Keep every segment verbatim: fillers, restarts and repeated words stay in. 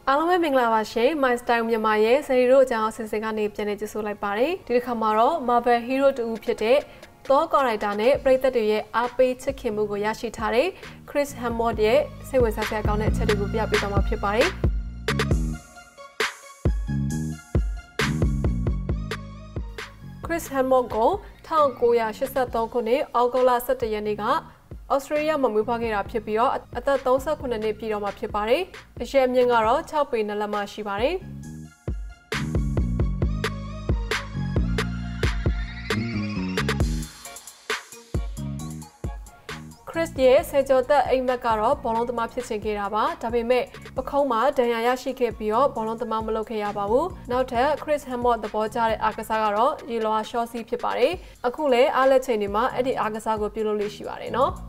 အားလုံးပဲမင်္ဂလာပါရှင် mystylemyanmar ရဲ့စေရီတို့အကြောင်းအစီအစဉ်ကနေပြန်လည်ကြိုဆိုလိုက်ပါတယ်ဒီတစ်ခါမှာတော့ Marvel Hero တူဖြစ်တဲ့ Thor ကာရိုက်တာနဲ့ပရိသတ်တွေရဲ့အားပေးချစ်ခင်မှုကိုရရှိထားတဲ့ Chris Hemsworth ရဲ့စိတ်ဝင်စားစရာကောင်းတဲ့အချက်တွေကိုပြပေးသွားမှာဖြစ်ပါတယ်Chris Hemsworth ကို၁၉၈၃ခုနှစ်အောက်တိုဘာလ၁၁ရက်နေ့ကဩစတြေးလျမှာမွေးဖွားခဲ့တာဖြစ်ပြီးတော့အသက်၃၉နှစ်ပြည့်တော့မှာဖြစ်ပါတယ်။အရွယ်မြင့်ကတော့၆ပေ၂လက်မှရှိပါတယ်။ Chris ရဲ့ဆယ်ကျော်သက်အိမ်မက်ကတော့ဘောလုံးသမားဖြစ်ချင်ခဲ့တာပါ။ဒါပေမဲ့ပခုံးမှာဒဏ်ရာရရှိခဲ့ပြီးတော့ဘောလုံးသမားမလုပ်ခဲ့ရပါဘူး။နောက်ထပ် Chris Hemsworth သဘောကျတဲ့အားကစားကတော့ရေလွှာရှော့စီးဖြစ်ပါတယ်။အခုလည်းအားလက်ချိန်တွေမှာအဲ့ဒီအားကစားကိုပြုလုပ်လို့ရှိပါတယ်နော်။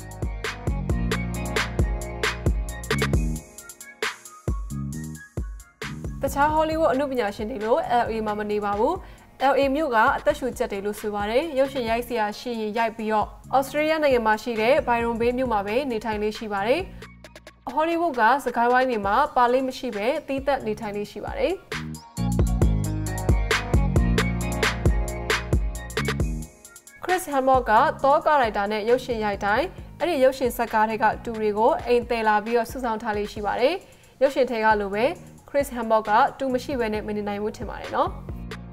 တခြား Hollywood အနုပညာရှင်တွေလို L A မှာမနေပါဘူး။ L A မြို့ကအသက်ရှူချက်တွေလို့ဆိုပါတယ်။ရုပ်ရှင်ရိုက်စရာရှိရင်ရိုက်ပြီးတော့ Australia နိုင်ငံမှာရှိတဲ့ Byron Bay မြို့မှာပဲနေထိုင်လေးရှိပါတယ်။ Hollywood ကစကိုင်းဝိုင်းတွေမှာပါလေးမရှိပဲတီးသက်နေထိုင်လေးရှိပါတယ်။ Chris Hemsworth က Thor ကာရိုက်တာနဲ့ရုပ်ရှင်ရိုက်တိုင်းအဲ့ဒီရုပ်ရှင်ဇာတ်ကားတွေကတူတွေကိုအိမ်တယ်လာပြီးတော့စုဆောင်ထားလေးရှိပါတယ်။ရုပ်ရှင်ထဲကလိုပဲChris Hemsworth ကတူမရှိဘဲနဲ့မနေနိုင်ဘူးထင်ပါတယ်နော်။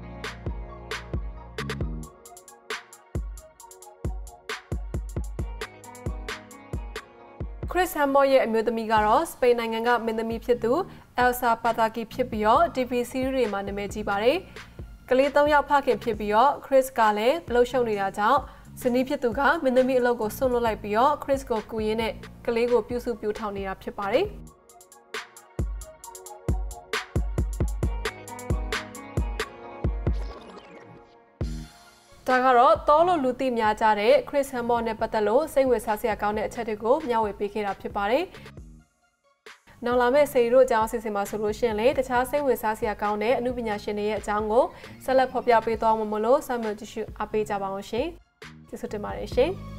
Chris Hemsworth ရဲ့အမျိုးသမီးကတော့စပိန်နိုင်ငံကမင်းသမီးဖြစ်သူ Elsa Pataky ဖြစ်ပြီးတော့ T V series တွေမှာနာမည်ကြီးပါတယ်။ကလေး၃ယောက်ဖခင်ဖြစ်ပြီးတော့ Chris ကလည်းအလုပ်ရှုပ်နေတာကြောင့်ဇနီးဖြစ်သူကမင်းသမီးအလုပ်ကိုဆွန့်လွတ်လိုက်ပြီးတော့ Chris ကိုကူရင်းနဲ့ကလေးကိုပြုစုပြိုထောင်နေတာဖြစ်ပါတယ်။ဒါကတော့Thorလို့လူသိများကြတဲ့ Chris Hemsworth နဲ့ပတ်သက်လို့စိတ်ဝင်စားစရာကောင်းတဲ့အချက်တွေကိုမျှဝေပေးခဲ့တာဖြစ်ပါတယ်။နောက်လာမယ့်စေရီတို့အကြောင်းအစီအစဉ်မှာဆိုလို့ရှိရင်လေတခြားစိတ်ဝင်စားစရာကောင်းတဲ့အမှုပညာရှင်တွေရဲ့အကြောင်းကိုဆက်လက်ဖော်ပြပေးသွားမှာမလို့ဆက်မကြည့်ရှုအားပေးကြပါအောင်ရှင်။ကျေးဇူးတင်ပါတယ်ရှင်။